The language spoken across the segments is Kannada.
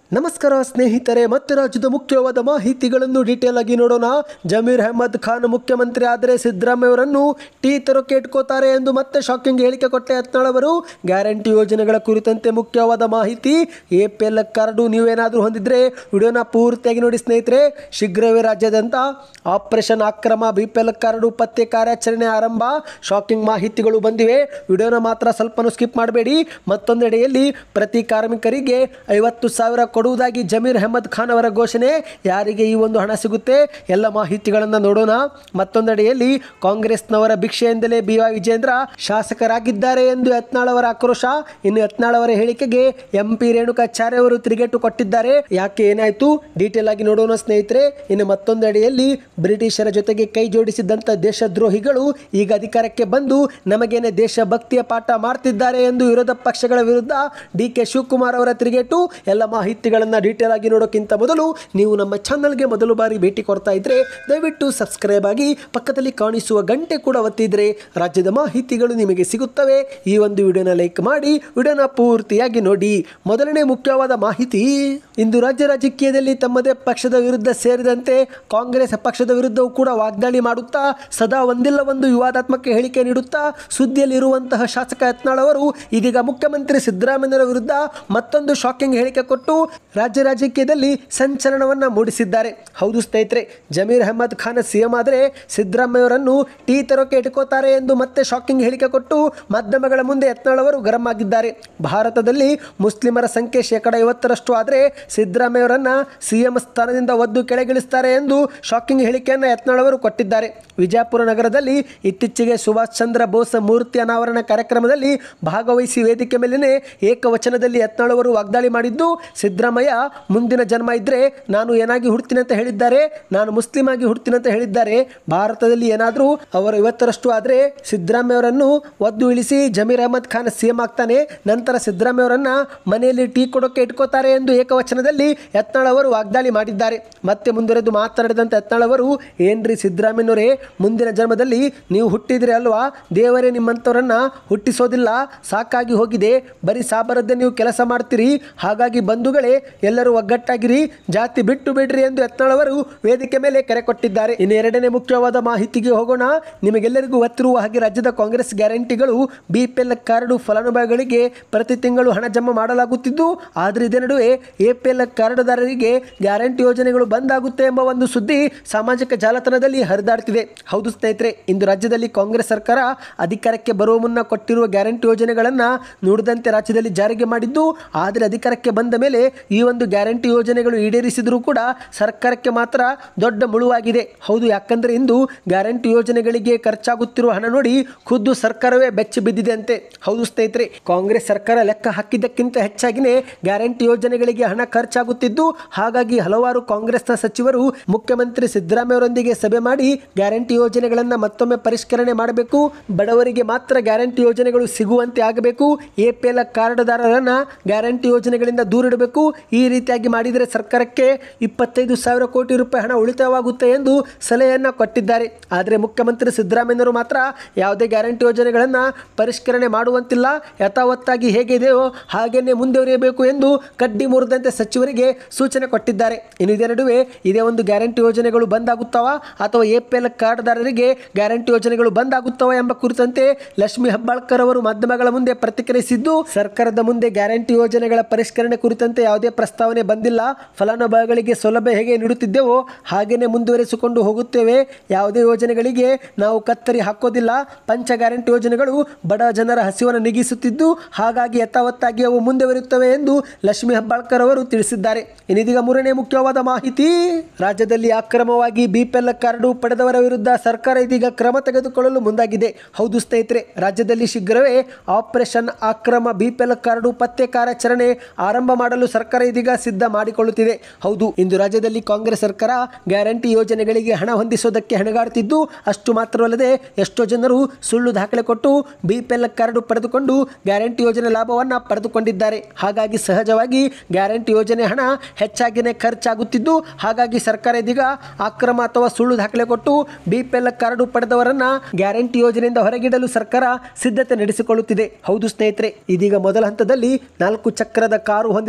ನಮಸ್ಕಾರ ಸ್ನೇಹಿತರೆ, ಮತ್ತೆ ರಾಜ್ಯದ ಮುಖ್ಯವಾದ ಮಾಹಿತಿಗಳನ್ನು ಡೀಟೇಲ್ ಆಗಿ ನೋಡೋಣ. ಜಮೀರ್ ಅಹ್ಮದ್ ಖಾನ್ ಮುಖ್ಯಮಂತ್ರಿ ಆದರೆ ಸಿದ್ದರಾಮಯ್ಯ ಅವರನ್ನು ಟೀ ತರೋಕೆ ಇಟ್ಕೋತಾರೆ ಎಂದು ಮತ್ತೆ ಶಾಕಿಂಗ್ ಹೇಳಿಕೆ ಕೊಟ್ಟ ಯತ್ನಾಳ್ ಅವರು. ಗ್ಯಾರಂಟಿ ಯೋಜನೆಗಳ ಕುರಿತಂತೆ ಮುಖ್ಯವಾದ ಮಾಹಿತಿ. APL ಕಾರ್ಡು ನೀವೇನಾದರೂ ಹೊಂದಿದ್ರೆ ವಿಡಿಯೋನ ಪೂರ್ತಿಯಾಗಿ ನೋಡಿ ಸ್ನೇಹಿತರೆ. ಶೀಘ್ರವೇ ರಾಜ್ಯಾದ್ಯಂತ ಆಪರೇಷನ್ ಅಕ್ರಮ BPL ಕಾರ್ಡು ಪತ್ತೆ ಕಾರ್ಯಾಚರಣೆ ಆರಂಭ. ಶಾಕಿಂಗ್ ಮಾಹಿತಿಗಳು ಬಂದಿವೆ. ವಿಡಿಯೋನ ಮಾತ್ರ ಸ್ವಲ್ಪನೂ ಸ್ಕಿಪ್ ಮಾಡಬೇಡಿ. ಮತ್ತೊಂದೆಡೆಯಲ್ಲಿ ಪ್ರತಿ ಕಾರ್ಮಿಕರಿಗೆ 50,000 ಕೊಡುವುದಾಗಿ ಜಮೀರ್ ಅಹ್ಮದ್ ಖಾನ್ ಅವರ ಘೋಷಣೆ. ಯಾರಿಗೆ ಈ ಒಂದು ಹಣ ಸಿಗುತ್ತೆ ಎಲ್ಲ ಮಾಹಿತಿಗಳನ್ನು ನೋಡೋಣ. ಮತ್ತೊಂದೆಡೆಯಲ್ಲಿ ಕಾಂಗ್ರೆಸ್ನವರ ಭಿಕ್ಷೆಯಿಂದಲೇ BY ವಿಜೇಂದ್ರ ಶಾಸಕರಾಗಿದ್ದಾರೆ ಎಂದು ಯತ್ನಾಳ್ ಅವರ ಆಕ್ರೋಶ. ಇನ್ನು ಯತ್ನಾಳ್ ಅವರ ಹೇಳಿಕೆಗೆ MP ರೇಣುಕಾಚಾರ್ಯ ಅವರು ತಿರುಗೇಟು ಕೊಟ್ಟಿದ್ದಾರೆ. ಯಾಕೆ ಏನಾಯ್ತು ಡೀಟೇಲ್ ಆಗಿ ನೋಡೋಣ ಸ್ನೇಹಿತರೆ. ಇನ್ನು ಮತ್ತೊಂದೆಡೆಯಲ್ಲಿ ಬ್ರಿಟಿಷರ ಜೊತೆಗೆ ಕೈ ಜೋಡಿಸಿದಂಥ ದೇಶದ್ರೋಹಿಗಳು ಈಗ ಅಧಿಕಾರಕ್ಕೆ ಬಂದು ನಮಗೇನೆ ದೇಶಭಕ್ತಿಯ ಪಾಠ ಮಾಡ್ತಿದ್ದಾರೆ ಎಂದು ವಿರೋಧ ಪಕ್ಷಗಳ ವಿರುದ್ಧ DK ಶಿವಕುಮಾರ್ ಅವರ ತಿರುಗೇಟು. ಎಲ್ಲ ಮಾಹಿತಿಗಳನ್ನು ಡೀಟೇಲ್ ಆಗಿ ನೋಡೋಕ್ಕಿಂತ ಮೊದಲು ನೀವು ನಮ್ಮ ಚಾನಲ್ಗೆ ಮೊದಲು ಬಾರಿ ಭೇಟಿ ಕೊಡ್ತಾ ಇದ್ರೆ ದಯವಿಟ್ಟು ಸಬ್ಸ್ಕ್ರೈಬ್ ಆಗಿ ಪಕ್ಕದಲ್ಲಿ ಕಾಣಿಸುವ ಗಂಟೆ ಕೂಡ ಒತ್ತಿದ್ರೆ ರಾಜ್ಯದ ಮಾಹಿತಿಗಳು ನಿಮಗೆ ಸಿಗುತ್ತವೆ. ಈ ಒಂದು ವಿಡಿಯೋನ ಲೈಕ್ ಮಾಡಿ ವಿಡಿಯೋನ ಪೂರ್ತಿಯಾಗಿ ನೋಡಿ. ಮೊದಲನೇ ಮುಖ್ಯವಾದ ಮಾಹಿತಿ. ಇಂದು ರಾಜ್ಯ ರಾಜಕೀಯದಲ್ಲಿ ತಮ್ಮದೇ ಪಕ್ಷದ ವಿರುದ್ಧ ಸೇರಿದಂತೆ ಕಾಂಗ್ರೆಸ್ ಪಕ್ಷದ ವಿರುದ್ಧವೂ ಕೂಡ ವಾಗ್ದಾಳಿ ಮಾಡುತ್ತಾ ಸದಾ ಒಂದಿಲ್ಲ ಒಂದು ವಿವಾದಾತ್ಮಕ ಹೇಳಿಕೆ ನೀಡುತ್ತಾ ಸುದ್ದಿಯಲ್ಲಿರುವಂತಹ ಶಾಸಕ ಯತ್ನಾಳ್ ಅವರು ಇದೀಗ ಮುಖ್ಯಮಂತ್ರಿ ಸಿದ್ದರಾಮಯ್ಯರ ವಿರುದ್ಧ ಮತ್ತೊಂದು ಶಾಕಿಂಗ್ ಹೇಳಿಕೆ ಕೊಟ್ಟು ರಾಜ್ಯ ರಾಜಕೀಯದಲ್ಲಿ ಸಂಚಲನವನ್ನು ಮೂಡಿಸಿದ್ದಾರೆ. ಹೌದು ಸ್ನೇಹಿತರೆ, ಜಮೀರ್ ಅಹ್ಮದ್ ಖಾನ್ CM ಆದರೆ ಸಿದ್ದರಾಮಯ್ಯ ಅವರನ್ನು ಟೀ ತರೋಕೆ ಇಟ್ಕೋತಾರೆ ಎಂದು ಮತ್ತೆ ಶಾಕಿಂಗ್ ಹೇಳಿಕೆ ಕೊಟ್ಟು ಮಾಧ್ಯಮಗಳ ಮುಂದೆ ಯತ್ನಾಳ್ ಅವರು ಗರಂ ಆಗಿದ್ದಾರೆ. ಭಾರತದಲ್ಲಿ ಮುಸ್ಲಿಮರ ಸಂಖ್ಯೆ 50% ಆದರೆ ಸಿದ್ದರಾಮಯ್ಯ ಅವರನ್ನು CM ಸ್ಥಾನದಿಂದ ಒದ್ದು ಕೆಳಗಿಳಿಸ್ತಾರೆ ಎಂದು ಶಾಕಿಂಗ್ ಹೇಳಿಕೆಯನ್ನು ಯತ್ನಾಳ್ ಅವರು ಕೊಟ್ಟಿದ್ದಾರೆ. ವಿಜಯಪುರ ನಗರದಲ್ಲಿ ಇತ್ತೀಚೆಗೆ ಸುಭಾಷ್ ಚಂದ್ರ ಬೋಸ್ ಮೂರ್ತಿ ಅನಾವರಣ ಕಾರ್ಯಕ್ರಮದಲ್ಲಿ ಭಾಗವಹಿಸಿ ವೇದಿಕೆ ಮೇಲೇನೆ ಏಕವಚನದಲ್ಲಿ ಯತ್ನಾಳ್ ಅವರು ವಾಗ್ದಾಳಿ ಮಾಡಿದ್ದು, ಸಿದ್ದರಾಮಯ್ಯ ಮುಂದಿನ ಜನ್ಮ ಇದ್ದರೆ ನಾನು ಏನಾಗಿ ಹುಡ್ತೀನಿ ಅಂತ ಹೇಳಿದ್ದಾರೆ, ನಾನು ಮುಸ್ಲಿಂ ಆಗಿ ಹುಡ್ತೀನಿ ಅಂತ ಹೇಳಿದ್ದಾರೆ. ಭಾರತದಲ್ಲಿ ಏನಾದರೂ ಅವರು 50% ಆದರೆ ಸಿದ್ದರಾಮಯ್ಯ ಅವರನ್ನು ಒದ್ದು ಇಳಿಸಿ ಜಮೀರ್ ಅಹ್ಮದ್ ಖಾನ್ CM ಆಗ್ತಾನೆ, ನಂತರ ಸಿದ್ದರಾಮಯ್ಯ ಅವರನ್ನು ಮನೆಯಲ್ಲಿ ಟೀ ಕೊಡೋಕೆ ಇಟ್ಕೋತಾರೆ ಎಂದು ಏಕವಚನದಲ್ಲಿ ಯತ್ನಾಳ್ ಅವರು ವಾಗ್ದಾಳಿ ಮಾಡಿದ್ದಾರೆ. ಮತ್ತೆ ಮುಂದುವರೆದು ಮಾತನಾಡಿದಂಥ ಯತ್ನಾಳ್ ಅವರು, ಏನ್ರಿ ಸಿದ್ದರಾಮಯ್ಯನವರೇ, ಮುಂದಿನ ಜನ್ಮದಲ್ಲಿ ನೀವು ಹುಟ್ಟಿದ್ರೆ ಅಲ್ವಾ, ದೇವರೇ ನಿಮ್ಮಂಥವ್ರನ್ನು ಹುಟ್ಟಿಸೋದಿಲ್ಲ, ಸಾಕಾಗಿ ಹೋಗಿದೆ, ಬರೀ ಸಾಬರದ್ದೇ ನೀವು ಕೆಲಸ ಮಾಡ್ತೀರಿ, ಹಾಗಾಗಿ ಬಂಧುಗಳೇ ಎಲ್ಲರೂ ಒಗ್ಗಟ್ಟಾಗಿರಿ, ಜಾತಿ ಬಿಟ್ಟು ಬಿಡ್ರಿ ಎಂದು ಯತ್ನಾಳ್ ಅವರು ವೇದಿಕೆ ಮೇಲೆ ಕರೆ ಕೊಟ್ಟಿದ್ದಾರೆ. ಇನ್ನು ಎರಡನೇ ಮುಖ್ಯವಾದ ಮಾಹಿತಿಗೆ ಹೋಗೋಣ. ನಿಮಗೆಲ್ಲರಿಗೂ ಗೊತ್ತಿರುವ ಹಾಗೆ ರಾಜ್ಯದ ಕಾಂಗ್ರೆಸ್ ಗ್ಯಾರಂಟಿಗಳು BPL ಕಾರ್ಡು ಫಲಾನುಭವಿಗಳಿಗೆ ಪ್ರತಿ ತಿಂಗಳು ಹಣ ಜಮಾ ಮಾಡಲಾಗುತ್ತಿದ್ದು, ಆದರೆ ಇದೇ ನಡುವೆ APL ಕಾರ್ಡುದಾರರಿಗೆ ಗ್ಯಾರಂಟಿ ಯೋಜನೆಗಳು ಬಂದಾಗುತ್ತೆ ಎಂಬ ಒಂದು ಸುದ್ದಿ ಸಾಮಾಜಿಕ ಜಾಲತಾಣದಲ್ಲಿ ಹರಿದಾಡ್ತಿದೆ. ಹೌದು ಸ್ನೇಹಿತರೆ, ಇಂದು ರಾಜ್ಯದಲ್ಲಿ ಕಾಂಗ್ರೆಸ್ ಸರ್ಕಾರ ಅಧಿಕಾರಕ್ಕೆ ಬರುವ ಮುನ್ನ ಕೊಟ್ಟಿರುವ ಗ್ಯಾರಂಟಿ ಯೋಜನೆಗಳನ್ನು ನುಡಿದಂತೆ ರಾಜ್ಯದಲ್ಲಿ ಜಾರಿಗೆ ಮಾಡಿದ್ದು, ಆದರೆ ಅಧಿಕಾರಕ್ಕೆ ಬಂದ ಮೇಲೆ ಈ ಒಂದು ಗ್ಯಾರಂಟಿ ಯೋಜನೆಗಳು ಈಡೇರಿಸಿದರೂ ಕೂಡ ಸರ್ಕಾರಕ್ಕೆ ಮಾತ್ರ ದೊಡ್ಡ ಮುಳುವಾಗಿದೆ. ಹೌದು, ಯಾಕಂದರೆ ಇಂದು ಗ್ಯಾರಂಟಿ ಯೋಜನೆಗಳಿಗೆ ಖರ್ಚಾಗುತ್ತಿರುವ ಹಣ ನೋಡಿ ಖುದ್ದು ಸರ್ಕಾರವೇ ಬೆಚ್ಚಿ ಬಿದ್ದಿದೆ ಅಂತೆ. ಹೌದು ಸ್ನೇಹಿತರೆ, ಕಾಂಗ್ರೆಸ್ ಸರ್ಕಾರ ಲೆಕ್ಕ ಹಾಕಿದ್ದಕ್ಕಿಂತ ಹೆಚ್ಚಾಗಿನೇ ಗ್ಯಾರಂಟಿ ಯೋಜನೆಗಳಿಗೆ ಹಣ ಖರ್ಚಾಗುತ್ತಿದ್ದು, ಹಾಗಾಗಿ ಹಲವಾರು ಕಾಂಗ್ರೆಸ್ನ ಸಚಿವರು ಮುಖ್ಯಮಂತ್ರಿ ಸಿದ್ದರಾಮಯ್ಯ ಅವರೊಂದಿಗೆ ಸಭೆ ಮಾಡಿ ಗ್ಯಾರಂಟಿ ಯೋಜನೆಗಳನ್ನು ಮತ್ತೊಮ್ಮೆ ಪರಿಷ್ಕರಣೆ ಮಾಡಬೇಕು, ಬಡವರಿಗೆ ಮಾತ್ರ ಗ್ಯಾರಂಟಿ ಯೋಜನೆಗಳು ಸಿಗುವಂತೆ ಆಗಬೇಕು, APL ಕಾರ್ಡುದಾರರನ್ನು ಗ್ಯಾರಂಟಿ ಯೋಜನೆಗಳಿಂದ ದೂರಿಡಬೇಕು, ಈ ರೀತಿಯಾಗಿ ಮಾಡಿದರೆ ಸರ್ಕಾರಕ್ಕೆ 25,000 ಕೋಟಿ ರೂಪಾಯಿ ಹಣ ಉಳಿತಾಯವಾಗುತ್ತೆ ಎಂದು ಸಲಹೆಯನ್ನು ಕೊಟ್ಟಿದ್ದಾರೆ. ಆದರೆ ಮುಖ್ಯಮಂತ್ರಿ ಸಿದ್ದರಾಮಯ್ಯನವರು ಮಾತ್ರ ಯಾವುದೇ ಗ್ಯಾರಂಟಿ ಯೋಜನೆಗಳನ್ನು ಪರಿಷ್ಕರಣೆ ಮಾಡುವಂತಿಲ್ಲ, ಯಥಾವತ್ತಾಗಿ ಹೇಗಿದೆಯೋ ಹಾಗೇನೆ ಮುಂದುವರಿಯಬೇಕು ಎಂದು ಕಡ್ಡಿ ಮುರಿದಂತೆ ಸಚಿವರಿಗೆ ಸೂಚನೆ ಕೊಟ್ಟಿದ್ದಾರೆ. ಇನ್ನು ಇದೇ ನಡುವೆ ಇದೇ ಒಂದು ಗ್ಯಾರಂಟಿ ಯೋಜನೆಗಳು ಬಂದಾಗುತ್ತವ ಅಥವಾ APL ಕಾರ್ಡ್ದಾರರಿಗೆ ಗ್ಯಾರಂಟಿ ಯೋಜನೆಗಳು ಬಂದಾಗುತ್ತವ ಎಂಬ ಕುರಿತಂತೆ ಲಕ್ಷ್ಮೀ ಹೆಬ್ಬಾಳ್ಕರ್ ಅವರು ಮಾಧ್ಯಮಗಳ ಮುಂದೆ ಪ್ರತಿಕ್ರಿಯಿಸಿದ್ದು, ಸರ್ಕಾರದ ಮುಂದೆ ಗ್ಯಾರಂಟಿ ಯೋಜನೆಗಳ ಪರಿಷ್ಕರಣೆ ಕುರಿತಂತೆ ಯಾವುದೇ ಪ್ರಸ್ತಾವನೆ ಬಂದಿಲ್ಲ, ಫಲಾನುಭವಿಗಳಿಗೆ ಸೌಲಭ್ಯ ಹೇಗೆ ನೀಡುತ್ತಿದ್ದೆವೋ ಹಾಗೇನೆ ಮುಂದುವರಿಸಿಕೊಂಡು ಹೋಗುತ್ತೇವೆ, ಯಾವುದೇ ಯೋಜನೆಗಳಿಗೆ ನಾವು ಕತ್ತರಿ ಹಾಕೋದಿಲ್ಲ, ಪಂಚ ಗ್ಯಾರಂಟಿ ಯೋಜನೆಗಳು ಬಡ ಜನರ ಹಸಿವನ್ನು ನೀಗಿಸುತ್ತಿದ್ದು, ಹಾಗಾಗಿ ಯಥಾವತ್ತಾಗಿ ಅವು ಮುಂದುವರಿಯುತ್ತವೆ ಎಂದು ಲಕ್ಷ್ಮೀ ಹೆಬ್ಬಾಳ್ಕರ್ ಅವರು ತಿಳಿಸಿದ್ದಾರೆ. ಇನ್ನಿದೀಗ ಮೂರನೇ ಮುಖ್ಯವಾದ ಮಾಹಿತಿ. ರಾಜ್ಯದಲ್ಲಿ ಅಕ್ರಮವಾಗಿ BPL ಕಾರ್ಡು ಪಡೆದವರ ವಿರುದ್ಧ ಸರ್ಕಾರ ಇದೀಗ ಕ್ರಮ ತೆಗೆದುಕೊಳ್ಳಲು ಮುಂದಾಗಿದೆ. ಹೌದು ಸ್ನೇಹಿತರೆ, ರಾಜ್ಯದಲ್ಲಿ ಶೀಘ್ರವೇ ಆಪರೇಷನ್ ಅಕ್ರಮ BPL ಕಾರ್ಡು ಪತ್ತೆ ಕಾರ್ಯಾಚರಣೆ ಆರಂಭ ಮಾಡಲು ಸರ್ಕಾರ ಇದೀಗ ಸಿದ್ಧ ಮಾಡಿಕೊಳ್ಳುತ್ತಿದೆ. ಹೌದು, ಇಂದು ರಾಜ್ಯದಲ್ಲಿ ಕಾಂಗ್ರೆಸ್ ಸರ್ಕಾರ ಗ್ಯಾರಂಟಿ ಯೋಜನೆಗಳಿಗೆ ಹಣ ಹೊಂದಿಸೋದಕ್ಕೆ ಹೆಣಗಾಡುತ್ತಿದ್ದು, ಅಷ್ಟು ಮಾತ್ರವಲ್ಲದೆ ಎಷ್ಟೋ ಜನರು ಸುಳ್ಳು ದಾಖಲೆ ಕೊಟ್ಟು BPL ಕಾರ್ಡು ಪಡೆದುಕೊಂಡು ಗ್ಯಾರಂಟಿ ಯೋಜನೆ ಲಾಭವನ್ನು ಪಡೆದುಕೊಂಡಿದ್ದಾರೆ. ಹಾಗಾಗಿ ಸಹಜವಾಗಿ ಗ್ಯಾರಂಟಿ ಯೋಜನೆ ಹಣ ಹೆಚ್ಚಾಗಿನೇ ಖರ್ಚಾಗುತ್ತಿದ್ದು, ಹಾಗಾಗಿ ಸರ್ಕಾರ ಇದೀಗ ಅಕ್ರಮ ಅಥವಾ ಸುಳ್ಳು ದಾಖಲೆ ಕೊಟ್ಟು BPL ಕಾರ್ಡು ಪಡೆದವರನ್ನು ಗ್ಯಾರಂಟಿ ಯೋಜನೆಯಿಂದ ಹೊರಗಿಡಲು ಸರ್ಕಾರ ಸಿದ್ಧತೆ ನಡೆಸಿಕೊಳ್ಳುತ್ತಿದೆ. ಹೌದು ಸ್ನೇಹಿತರೆ, ಇದೀಗ ಮೊದಲ ಹಂತದಲ್ಲಿ 4 ಚಕ್ರದ ಕಾರು ಹೊಂದಿದವರ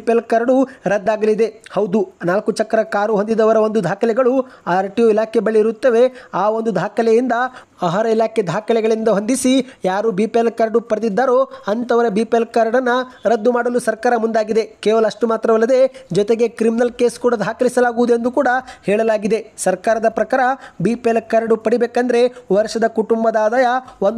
BPL ಕಾರ್ಡು ರದ್ದಾಗಲಿದೆ. ಹೌದು, 4 ಚಕ್ರ ಕಾರು ಹೊಂದಿದವರ ಒಂದು ದಾಖಲೆಗಳು RTO ಇಲಾಖೆ ಬಳಿ ಇರುತ್ತವೆ. ಆ ಒಂದು ದಾಖಲೆಯಿಂದ ಆಹಾರ ಇಲಾಖೆ ದಾಖಲೆಗಳಿಂದ ಹೊಂದಿಸಿ ಯಾರು BPL ಕಾರ್ಡು ಪಡೆದಿದ್ದಾರೋ ಅಂಥವರ BPL ಕಾರ್ಡನ್ನು ರದ್ದು ಮಾಡಲು ಸರ್ಕಾರ ಮುಂದಾಗಿದೆ. ಕೇವಲ ಅಷ್ಟು ಮಾತ್ರವಲ್ಲದೆ ಜೊತೆಗೆ ಕ್ರಿಮಿನಲ್ ಕೇಸ್ ಕೂಡ ದಾಖಲಿಸಲಾಗುವುದು ಎಂದು ಕೂಡ ಹೇಳಲಾಗಿದೆ. ಸರ್ಕಾರದ ಪ್ರಕಾರ BPL ಕಾರ್ಡು ಪಡಿಬೇಕಂದ್ರೆ ವರ್ಷದ ಕುಟುಂಬದ ಆದಾಯ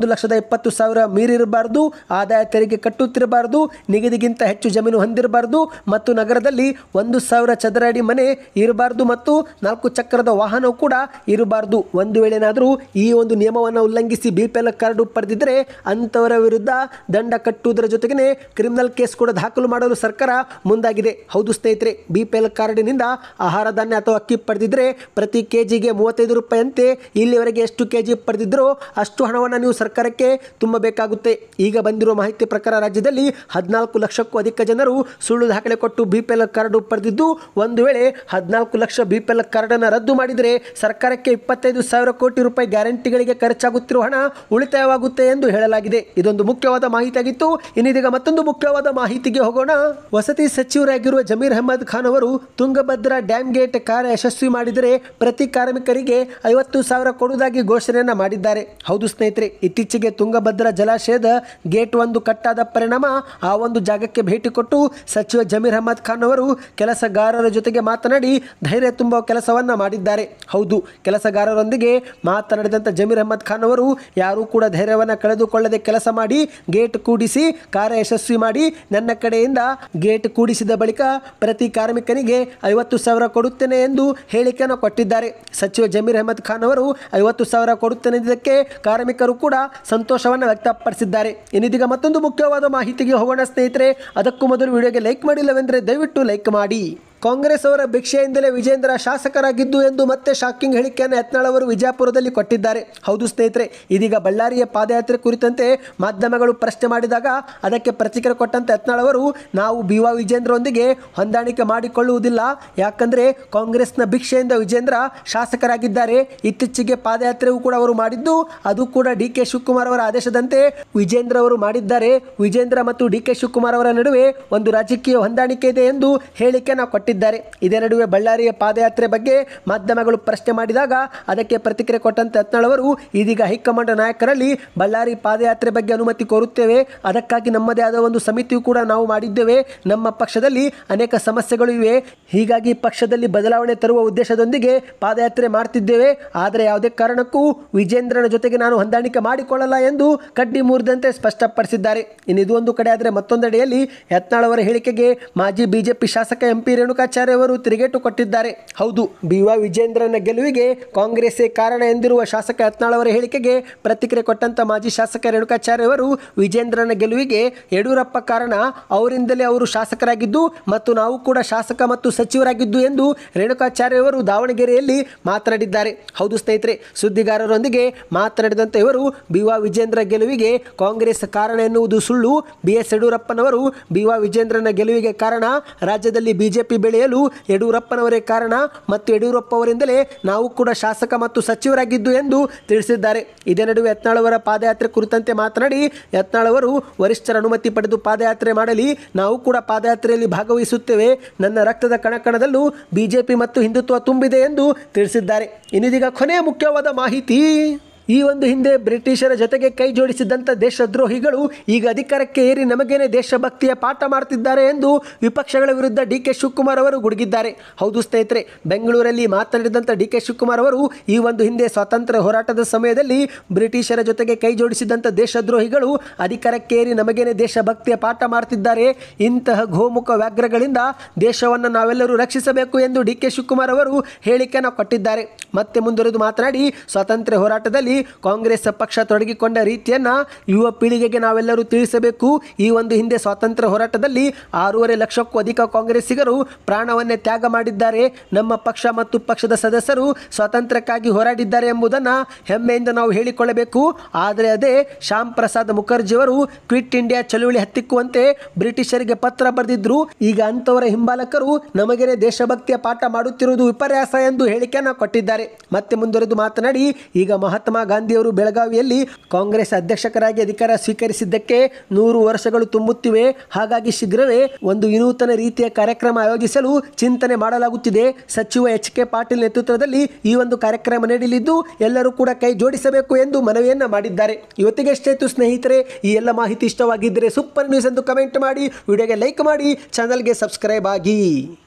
1,20,000 ಮೀರಿರಬಾರದು, ಆದಾಯ ತೆರಿಗೆ ಕಟ್ಟುತ್ತಿರಬಾರದು, ನಿಗದಿಗಿಂತ ಹೆಚ್ಚು ಜಮೀನು ಹೊಂದಿರಬಾರದು ಮತ್ತು ನಗರದಲ್ಲಿ 1,000 ಚದರ ಅಡಿ ಮನೆ ಇರಬಾರದು ಮತ್ತು 4 ಚಕ್ರದ ವಾಹನವು ಕೂಡ ಇರಬಾರದು. ಒಂದು ವೇಳೆನಾದರೂ ಈ ಒಂದು ನಿಯಮವನ್ನು ಉಲ್ಲಂಘಿಸಿ BPL ಕಾರ್ಡು ಪಡೆದಿದ್ದರೆ ಅಂಥವರ ವಿರುದ್ಧ ದಂಡ ಕಟ್ಟುವುದರ ಜೊತೆಗೇ ಕ್ರಿಮಿನಲ್ ಕೇಸ್ ಕೂಡ ದಾಖಲು ಮಾಡಲು ಸರ್ಕಾರ ಮುಂದಾಗಿದೆ. ಹೌದು ಸ್ನೇಹಿತರೆ, BPL ಕಾರ್ಡಿನಿಂದ ಆಹಾರ ಧಾನ್ಯ ಅಥವಾ ಅಕ್ಕಿ ಪಡೆದಿದ್ದರೆ ಪ್ರತಿ ಕೆಜಿಗೆ 35 ರೂಪಾಯಿಯಂತೆ ಇಲ್ಲಿವರೆಗೆ ಎಷ್ಟು ಕೆಜಿ ಪಡೆದಿದ್ದರೋ ಅಷ್ಟು ಹಣವನ್ನು ನೀವು ಸರ್ಕಾರಕ್ಕೆ ತುಂಬಬೇಕಾಗುತ್ತೆ. ಈಗ ಬಂದಿರುವ ಮಾಹಿತಿ ಪ್ರಕಾರ ರಾಜ್ಯದಲ್ಲಿ 14 ಲಕ್ಷಕ್ಕೂ ಅಧಿಕ ಜನರು ಸುಳ್ಳು ದಾಖಲೆ ಕೊಟ್ಟು BPL ಕಾರ್ಡು ಪಡೆದಿದ್ದು, ಒಂದು ವೇಳೆ 14 ಲಕ್ಷ BPL ಕಾರ್ಡನ್ನು ರದ್ದು ಮಾಡಿದರೆ ಸರ್ಕಾರಕ್ಕೆ 25,000 ಕೋಟಿ ರೂಪಾಯಿ ಗ್ಯಾರಂಟಿಗಳಿಗೆ ಖರ್ಚಾಗುತ್ತಿರುವ ಹಣ ಉಳಿತಾಯವಾಗುತ್ತೆ ಎಂದು ಹೇಳಲಾಗಿದೆ. ಇದೊಂದು ಮುಖ್ಯವಾದ ಮಾಹಿತಿಯಾಗಿತ್ತು. ಇನ್ನಿದೀಗ ಮತ್ತೊಂದು ಮುಖ್ಯವಾದ ಮಾಹಿತಿಗೆ ಹೋಗೋಣ. ವಸತಿ ಸಚಿವರಾಗಿರುವ ಜಮೀರ್ ಅಹ್ಮದ್ ಖಾನ್ ಅವರು ತುಂಗಭದ್ರಾ ಡ್ಯಾಮ್ ಗೇಟ್ ಕಾರ್ಯ ಯಶಸ್ವಿ ಮಾಡಿದರೆ ಪ್ರತಿ ಕಾರ್ಮಿಕರಿಗೆ 50,000 ಕೊಡುವುದಾಗಿ ಘೋಷಣೆಯನ್ನ ಮಾಡಿದ್ದಾರೆ. ಹೌದು ಸ್ನೇಹಿತರೆ, ಇತ್ತೀಚೆಗೆ ತುಂಗಭದ್ರಾ ಜಲಾಶಯದ ಗೇಟ್ 1 ಕಟ್ಟಾದ ಪರಿಣಾಮ ಆ ಒಂದು ಜಾಗಕ್ಕೆ ಭೇಟಿ ಕೊಟ್ಟು ಸಚಿವ ಜಮೀರ್ ಅಹ್ಮದ್ ಖಾನ್ ಅವರು ಕೆಲಸಗಾರರ ಜೊತೆಗೆ ಮಾತನಾಡಿ ಧೈರ್ಯ ತುಂಬುವ ಕೆಲಸವನ್ನ ಮಾಡಿದ್ದಾರೆ. ಹೌದು, ಕೆಲಸಗಾರರೊಂದಿಗೆ ಮಾತನಾಡಿದಂಥ ಜಮೀರ್ ಅಹ್ಮದ್ ಖಾನ್ ಅವರು ಯಾರೂ ಕೂಡ ಧೈರ್ಯವನ್ನು ಕಳೆದುಕೊಳ್ಳದೆ ಕೆಲಸ ಮಾಡಿ ಗೇಟ್ ಕೂಡಿಸಿ ಕಾರ್ಯ ಯಶಸ್ವಿ ಮಾಡಿ ನನ್ನ ಕಡೆಯಿಂದ ಗೇಟ್ ಕೂಡಿಸಿದ ಬಳಿಕ ಪ್ರತಿ ಕಾರ್ಮಿಕನಿಗೆ 50,000 ಕೊಡುತ್ತೇನೆ ಎಂದು ಹೇಳಿಕೆಯನ್ನು ಕೊಟ್ಟಿದ್ದಾರೆ. ಸಚಿವ ಜಮೀರ್ ಅಹ್ಮದ್ ಖಾನ್ ಅವರು 50,000 ಕೊಡುತ್ತೇನೆ ಇದಕ್ಕೆ ಕಾರ್ಮಿಕರು ಕೂಡ ಸಂತೋಷವನ್ನು ವ್ಯಕ್ತಪಡಿಸಿದ್ದಾರೆ. ಇನ್ನಿದೀಗ ಮತ್ತೊಂದು ಮುಖ್ಯವಾದ ಮಾಹಿತಿಗೆ ಹೋಗೋಣ ಸ್ನೇಹಿತರೆ. ಅದಕ್ಕೂ ಮೊದಲು ವಿಡಿಯೋಗೆ ಲೈಕ್ ಮಾಡಿಲ್ಲವೆಂದರೆ ದಯವಿಟ್ಟು ಲೈಕ್ ಮಾಡಿ. ಕಾಂಗ್ರೆಸ್ ಅವರ ಭಿಕ್ಷೆಯಿಂದಲೇ ವಿಜೇಂದ್ರ ಶಾಸಕರಾಗಿದ್ದು ಎಂದು ಮತ್ತೆ ಶಾಕಿಂಗ್ ಹೇಳಿಕೆಯನ್ನು ಯತ್ನಾಳ್ ಅವರು ವಿಜಯಪುರದಲ್ಲಿ ಕೊಟ್ಟಿದ್ದಾರೆ. ಹೌದು ಸ್ನೇಹಿತರೆ, ಇದೀಗ ಬಳ್ಳಾರಿಯ ಪಾದಯಾತ್ರೆ ಕುರಿತಂತೆ ಮಾಧ್ಯಮಗಳು ಪ್ರಶ್ನೆ ಮಾಡಿದಾಗ ಅದಕ್ಕೆ ಪ್ರತಿಕ್ರಿಯೆ ಕೊಟ್ಟಂತೆ ಯತ್ನಾಳ್ ಅವರು ನಾವು BY ವಿಜೇಂದ್ರರೊಂದಿಗೆ ಹೊಂದಾಣಿಕೆ ಮಾಡಿಕೊಳ್ಳುವುದಿಲ್ಲ, ಯಾಕಂದರೆ ಕಾಂಗ್ರೆಸ್ನ ಭಿಕ್ಷೆಯಿಂದ ವಿಜೇಂದ್ರ ಶಾಸಕರಾಗಿದ್ದಾರೆ. ಇತ್ತೀಚೆಗೆ ಪಾದಯಾತ್ರೆಯೂ ಕೂಡ ಅವರು ಮಾಡಿದ್ದು ಅದು ಕೂಡ DK ಶಿವಕುಮಾರ್ ಅವರ ಆದೇಶದಂತೆ ವಿಜೇಂದ್ರ ಅವರು ಮಾಡಿದ್ದಾರೆ. ವಿಜೇಂದ್ರ ಮತ್ತು DK ಶಿವಕುಮಾರ್ ಅವರ ನಡುವೆ ಒಂದು ರಾಜಕೀಯ ಹೊಂದಾಣಿಕೆ ಇದೆ ಎಂದು ಹೇಳಿಕೆಯನ್ನು ಕೊಟ್ಟಿದ್ದಾರೆ. ಇದೇ ನಡುವೆ ಬಳ್ಳಾರಿಯ ಪಾದಯಾತ್ರೆ ಬಗ್ಗೆ ಮಾಧ್ಯಮಗಳು ಪ್ರಶ್ನೆ ಮಾಡಿದಾಗ ಅದಕ್ಕೆ ಪ್ರತಿಕ್ರಿಯೆ ಕೊಟ್ಟಂತೆ ಯತ್ನಾಳ್ ಅವರು ಇದೀಗ ಹೈಕಮಾಂಡ್ ನಾಯಕರಲ್ಲಿ ಬಳ್ಳಾರಿ ಪಾದಯಾತ್ರೆ ಬಗ್ಗೆ ಅನುಮತಿ ಕೋರುತ್ತೇವೆ, ಅದಕ್ಕಾಗಿ ನಮ್ಮದೇ ಆದ ಒಂದು ಸಮಿತಿಯು ಕೂಡ ನಾವು ಮಾಡಿದ್ದೇವೆ. ನಮ್ಮ ಪಕ್ಷದಲ್ಲಿ ಅನೇಕ ಸಮಸ್ಯೆಗಳು ಇವೆ, ಹೀಗಾಗಿ ಪಕ್ಷದಲ್ಲಿ ಬದಲಾವಣೆ ತರುವ ಉದ್ದೇಶದೊಂದಿಗೆ ಪಾದಯಾತ್ರೆ ಮಾಡ್ತಿದ್ದೇವೆ. ಆದರೆ ಯಾವುದೇ ಕಾರಣಕ್ಕೂ ವಿಜೇಂದ್ರನ ಜೊತೆಗೆ ನಾನು ಹೊಂದಾಣಿಕೆ ಮಾಡಿಕೊಳ್ಳಲ್ಲ ಎಂದು ಕಡ್ಡಿ ಮುರಿದಂತೆ ಸ್ಪಷ್ಟಪಡಿಸಿದ್ದಾರೆ. ಇನ್ನು ಇದು ಒಂದು ಕಡೆ ಆದರೆ ಮತ್ತೊಂದೆಡೆಯಲ್ಲಿ ಯತ್ನಾಳ್ ಅವರ ಹೇಳಿಕೆಗೆ ಮಾಜಿ ಬಿಜೆಪಿ ಶಾಸಕ MP ರೇಣುಕಾಚಾರ್ಯ ಅವರು ತಿರುಗೇಟು ಕೊಟ್ಟಿದ್ದಾರೆ. ಹೌದು, BY ವಿಜೇಂದ್ರನ ಗೆಲುವಿಗೆ ಕಾಂಗ್ರೆಸ್ಸೇ ಕಾರಣ ಎಂದಿರುವ ಶಾಸಕ ಯತ್ನಾಳ್ ಅವರ ಹೇಳಿಕೆಗೆ ಪ್ರತಿಕ್ರಿಯೆ ಕೊಟ್ಟಂತ ಮಾಜಿ ಶಾಸಕ ರೇಣುಕಾಚಾರ್ಯ ಅವರು ವಿಜೇಂದ್ರನ ಗೆಲುವಿಗೆ ಯಡಿಯೂರಪ್ಪ ಕಾರಣ, ಅವರಿಂದಲೇ ಅವರು ಶಾಸಕರಾಗಿದ್ದು ಮತ್ತು ನಾವು ಕೂಡ ಶಾಸಕ ಮತ್ತು ಸಚಿವರಾಗಿದ್ದು ಎಂದು ರೇಣುಕಾಚಾರ್ಯ ಅವರು ದಾವಣಗೆರೆಯಲ್ಲಿ ಮಾತನಾಡಿದ್ದಾರೆ. ಹೌದು ಸ್ನೇಹಿತರೆ, ಸುದ್ದಿಗಾರರೊಂದಿಗೆ ಮಾತನಾಡಿದಂಥ ಇವರು BY ವಿಜೇಂದ್ರ ಗೆಲುವಿಗೆ ಕಾಂಗ್ರೆಸ್ ಕಾರಣ ಎನ್ನುವುದು ಸುಳ್ಳು. BS ಯಡಿಯೂರಪ್ಪನವರು BY ವಿಜೇಂದ್ರನ ಗೆಲುವಿಗೆ ಕಾರಣ, ರಾಜ್ಯದಲ್ಲಿ ಬಿಜೆಪಿ ಬೆಳೆಯಲು ಯಡಿಯೂರಪ್ಪನವರೇ ಕಾರಣ ಮತ್ತು ಯಡಿಯೂರಪ್ಪ ಅವರಿಂದಲೇ ನಾವು ಕೂಡ ಶಾಸಕ ಮತ್ತು ಸಚಿವರಾಗಿದ್ದು ಎಂದು ತಿಳಿಸಿದ್ದಾರೆ. ಇದೇ ನಡುವೆ ಯತ್ನಾಳ್ ಅವರ ಪಾದಯಾತ್ರೆ ಕುರಿತಂತೆ ಮಾತನಾಡಿ ಯತ್ನಾಳ್ ಅವರು ವರಿಷ್ಠರ ಅನುಮತಿ ಪಡೆದು ಪಾದಯಾತ್ರೆ ಮಾಡಲಿ, ನಾವು ಕೂಡ ಪಾದಯಾತ್ರೆಯಲ್ಲಿ ಭಾಗವಹಿಸುತ್ತೇವೆ, ನನ್ನ ರಕ್ತದ ಕಣಕಣದಲ್ಲೂ ಬಿಜೆಪಿ ಮತ್ತು ಹಿಂದುತ್ವ ತುಂಬಿದೆ ಎಂದು ತಿಳಿಸಿದ್ದಾರೆ. ಇನ್ನಿದೀಗ ಕೊನೆಯ ಮುಖ್ಯವಾದ ಮಾಹಿತಿ. ಈ ಒಂದು ಹಿಂದೆ ಬ್ರಿಟಿಷರ ಜೊತೆಗೆ ಕೈ ಜೋಡಿಸಿದಂಥ ದೇಶದ್ರೋಹಿಗಳು ಈಗ ಅಧಿಕಾರಕ್ಕೆ ಏರಿ ನಮಗೇನೆ ದೇಶಭಕ್ತಿಯ ಪಾಠ ಮಾಡ್ತಿದ್ದಾರೆ ಎಂದು ವಿಪಕ್ಷಗಳ ವಿರುದ್ಧ DK ಶಿವಕುಮಾರ್ ಅವರು ಗುಡುಗಿದ್ದಾರೆ. ಹೌದು ಸ್ನೇಹಿತರೆ, ಬೆಂಗಳೂರಲ್ಲಿ ಮಾತನಾಡಿದಂಥ DK ಶಿವಕುಮಾರ್ ಅವರು ಈ ಒಂದು ಹಿಂದೆ ಸ್ವಾತಂತ್ರ್ಯ ಹೋರಾಟದ ಸಮಯದಲ್ಲಿ ಬ್ರಿಟಿಷರ ಜೊತೆಗೆ ಕೈ ಜೋಡಿಸಿದಂಥ ದೇಶದ್ರೋಹಿಗಳು ಅಧಿಕಾರಕ್ಕೆ ಏರಿ ನಮಗೇನೆ ದೇಶಭಕ್ತಿಯ ಪಾಠ ಮಾಡ್ತಿದ್ದಾರೆ, ಇಂತಹ ಗೋಮುಖ ವ್ಯಾಘ್ರಗಳಿಂದ ದೇಶವನ್ನು ನಾವೆಲ್ಲರೂ ರಕ್ಷಿಸಬೇಕು ಎಂದು DK ಶಿವಕುಮಾರ್ ಅವರು ಹೇಳಿಕೆಯನ್ನು ಕೊಟ್ಟಿದ್ದಾರೆ. ಮತ್ತೆ ಮುಂದುವರೆದು ಮಾತನಾಡಿ ಸ್ವಾತಂತ್ರ್ಯ ಹೋರಾಟದಲ್ಲಿ ಕಾಂಗ್ರೆಸ್ ಪಕ್ಷ ತೊಡಗಿಕೊಂಡ ರೀತಿಯನ್ನ ಯುವ ಪೀಳಿಗೆಗೆ ನಾವೆಲ್ಲರೂ ತಿಳಿಸಬೇಕು. ಈ ಒಂದು ಹಿಂದೆ ಸ್ವಾತಂತ್ರ್ಯ ಹೋರಾಟದಲ್ಲಿ 6.5 ಲಕ್ಷಕ್ಕೂ ಅಧಿಕ ಕಾಂಗ್ರೆಸ್ಸಿಗರು ಪ್ರಾಣವನ್ನೇ ತ್ಯಾಗ ಮಾಡಿದ್ದಾರೆ. ನಮ್ಮ ಪಕ್ಷ ಮತ್ತು ಪಕ್ಷದ ಸದಸ್ಯರು ಸ್ವಾತಂತ್ರ್ಯಕ್ಕಾಗಿ ಹೋರಾಡಿದ್ದಾರೆ ಎಂಬುದನ್ನು ಹೆಮ್ಮೆಯಿಂದ ನಾವು ಹೇಳಿಕೊಳ್ಳಬೇಕು. ಆದರೆ ಅದೇ ಶ್ಯಾಮ್ ಪ್ರಸಾದ್ ಮುಖರ್ಜಿಯವರು ಕ್ವಿಟ್ ಇಂಡಿಯಾ ಚಳುವಳಿ ಹತ್ತಿಕ್ಕುವಂತೆ ಬ್ರಿಟಿಷರಿಗೆ ಪತ್ರ ಬರೆದಿದ್ರು. ಈಗ ಅಂತವರ ಹಿಂಬಾಲಕರು ನಮಗೇನೆ ದೇಶಭಕ್ತಿಯ ಪಾಠ ಮಾಡುತ್ತಿರುವುದು ವಿಪರ್ಯಾಸ ಎಂದು ಹೇಳಿಕೆಯನ್ನು ಕೊಟ್ಟಿದ್ದಾರೆ. ಮತ್ತೆ ಮುಂದುವರೆದು ಮಾತನಾಡಿ ಈಗ ಮಹಾತ್ಮ ಗಾಂಧಿಯವರು ಬೆಳಗಾವಿಯಲ್ಲಿ ಕಾಂಗ್ರೆಸ್ ಅಧ್ಯಕ್ಷರಾಗಿ ಅಧಿಕಾರ ಸ್ವೀಕರಿಸಿದ್ದಕ್ಕೆ 100 ವರ್ಷಗಳು ತುಂಬುತ್ತಿವೆ. ಹಾಗಾಗಿ ಶೀಘ್ರವೇ ಒಂದು ವಿನೂತನ ರೀತಿಯ ಕಾರ್ಯಕ್ರಮ ಆಯೋಜಿಸಲು ಚಿಂತನೆ ಮಾಡಲಾಗುತ್ತಿದೆ. ಸಚಿವ ಎಚ್.ಕೆ. ಪಾಟೀಲ್ ನೇತೃತ್ವದಲ್ಲಿ ಈ ಒಂದು ಕಾರ್ಯಕ್ರಮ ನಡೆಯಲಿದ್ದು ಎಲ್ಲರೂ ಕೂಡ ಕೈ ಜೋಡಿಸಬೇಕು ಎಂದು ಮನವಿಯನ್ನ ಮಾಡಿದ್ದಾರೆ. ಇವತ್ತಿಗೆ ಎಷ್ಟೇತು ಸ್ನೇಹಿತರೆ, ಈ ಎಲ್ಲ ಮಾಹಿತಿ ಇಷ್ಟವಾಗಿದ್ದರೆ ಸೂಪರ್ ನ್ಯೂಸ್ ಎಂದು ಕಮೆಂಟ್ ಮಾಡಿ, ವಿಡಿಯೋಗೆ ಲೈಕ್ ಮಾಡಿ, ಚಾನಲ್ಗೆ ಸಬ್ಸ್ಕ್ರೈಬ್ ಆಗಿ.